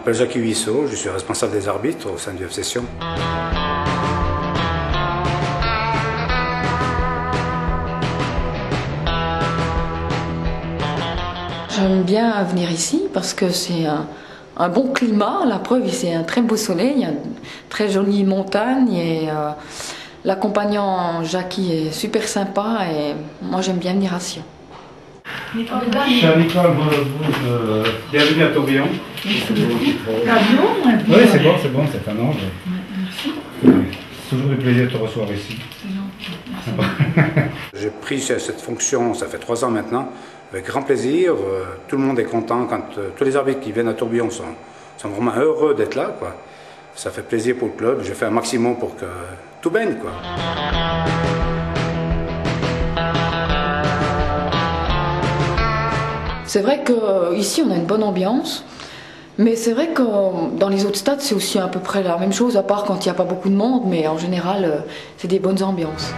m'appelle Jacques Huisseau, je suis responsable des arbitres au sein du FC Sion. J'aime bien venir ici parce que c'est un bon climat. La preuve, c'est un très beau soleil, il y a une très jolie montagne et l'accompagnant Jackie est super sympa et moi j'aime bien venir à Sion. Cher Nicole, bienvenue à Tourbillon. Oui, c'est bon, c'est un ange. Merci. C'est toujours du plaisir de te recevoir ici. J'ai pris cette fonction, ça fait 3 ans maintenant, avec grand plaisir. Tout le monde est content quand tous les arbitres qui viennent à Tourbillon sont vraiment heureux d'être là, quoi. Ça fait plaisir pour le club, je fais un maximum pour que tout baigne, quoi. C'est vrai qu'ici on a une bonne ambiance, mais c'est vrai que dans les autres stades c'est aussi à peu près la même chose, à part quand il n'y a pas beaucoup de monde, mais en général c'est des bonnes ambiances.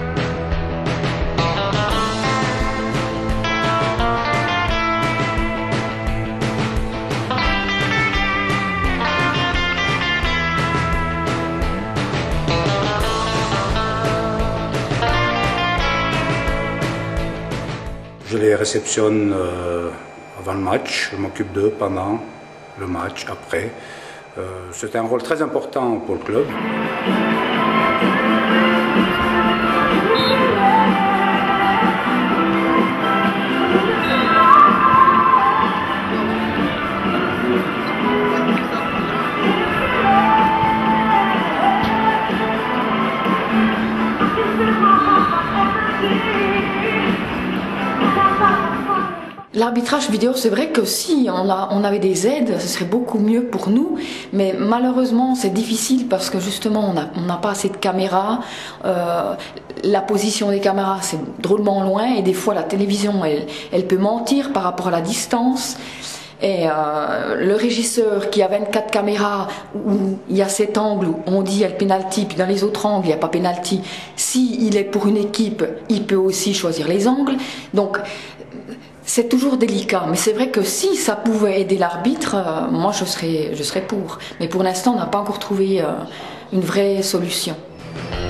Je les réceptionne avant le match, je m'occupe d'eux pendant le match, après. C'est un rôle très important pour le club. L'arbitrage vidéo, c'est vrai que si on avait des aides, ce serait beaucoup mieux pour nous, mais malheureusement c'est difficile parce que justement on n'a pas assez de caméras, la position des caméras c'est drôlement loin et des fois la télévision elle peut mentir par rapport à la distance. Et le régisseur qui a 24 caméras où il y a cet angle où on dit il y a le penalty, puis dans les autres angles il n'y a pas penalty. S'il est pour une équipe, il peut aussi choisir les angles. Donc c'est toujours délicat, mais c'est vrai que si ça pouvait aider l'arbitre, moi je serais pour. Mais pour l'instant on n'a pas encore trouvé une vraie solution.